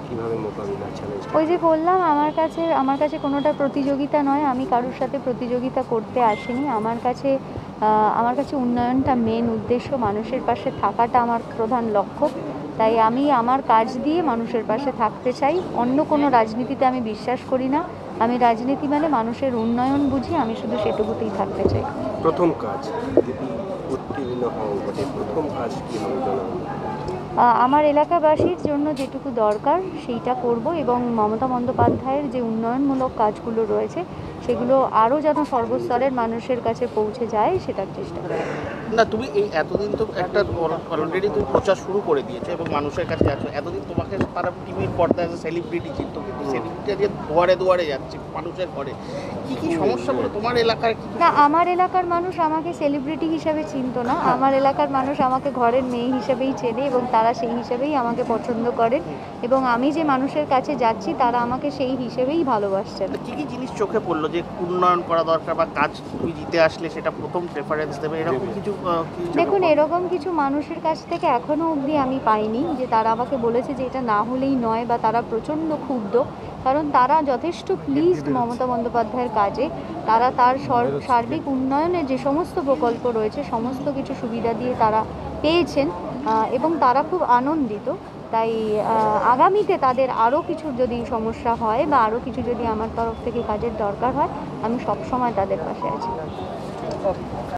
কিভাবে মোকাবিলা চ্যালেঞ্জ? ওই যে বললাম, আমার কাছে কোনোটা প্রতিযোগিতা নয়, আমি কারোর সাথে প্রতিযোগিতা করতে আসিনি। আমার কাছে উন্নয়নটা মেন উদ্দেশ্য, মানুষের পাশে থাকাটা আমার প্রধান লক্ষ্য। তাই আমি আমার কাজ দিয়ে মানুষের পাশে থাকতে চাই। অন্য কোনো রাজনীতিতে আমি বিশ্বাস করি না। আমি রাজনীতি মানে মানুষের উন্নয়ন বুঝি, আমি শুধু সেটুকুতেই থাকতে চাই। প্রথম কাজ যদি উত্তীর্ণ হওয়া বটে, প্রথম কাজ কি হবে জনগণ? আমার এলাকাবাসীর জন্য যেটুকু দরকার সেইটা করব, এবং মমতা বন্দ্যোপাধ্যায়ের যে উন্নয়নমূলক কাজগুলো রয়েছে সেগুলো আরও যেন সর্বস্তরের মানুষের কাছে পৌঁছে যায় সেটার চেষ্টা করব। না, তুমি এই এতদিন তো একটা অলরেডি তুমি প্রচার শুরু করে দিয়েছো এবং মানুষের কাছে যাচ্ছ। এতদিন তোমাকে তারা টিভির পর্দায় সেলিব্রিটি চিনত, কিন্তু সেলিব্রিটি আজকে দুয়ারে দুয়ারে যাচ্ছে মানুষের ঘরে। কি কি সমস্যাগুলো তোমার এলাকার? না, আমার এলাকার মানুষ আমাকে সেলিব্রিটি হিসাবে চিনতো না। আমার এলাকার মানুষ আমাকে ঘরের মেয়ে হিসেবেই চেনে, এবং তারা সেই হিসেবেই আমাকে পছন্দ করেন, এবং আমি যে মানুষের কাছে যাচ্ছি তারা আমাকে সেই হিসেবেই ভালোবাসছেন। কি কি জিনিস চোখে পড়লো যে উন্নয়ন করা দরকার, বা কাজ তুমি জিতে আসলে সেটা প্রথম প্রেফারেন্স দেবে, এরকম কিছু? দেখুন, এরকম কিছু মানুষের কাছ থেকে এখনও অবধি আমি পাইনি যে তারা আমাকে বলেছে যে এটা না হলেই নয়, বা তারা প্রচণ্ড ক্ষুব্ধ। কারণ তারা যথেষ্ট প্লিজড মমতা বন্দ্যোপাধ্যায়ের কাজে। তারা তার সার্বিক উন্নয়নের যে সমস্ত প্রকল্প রয়েছে সমস্ত কিছু সুবিধা দিয়ে তারা পেয়েছেন, এবং তারা খুব আনন্দিত। তাই আগামীতে তাদের আরও কিছু যদি সমস্যা হয় বা আরও কিছু যদি আমার তরফ থেকে কাজের দরকার হয়, আমি সবসময় তাদের পাশে আছি।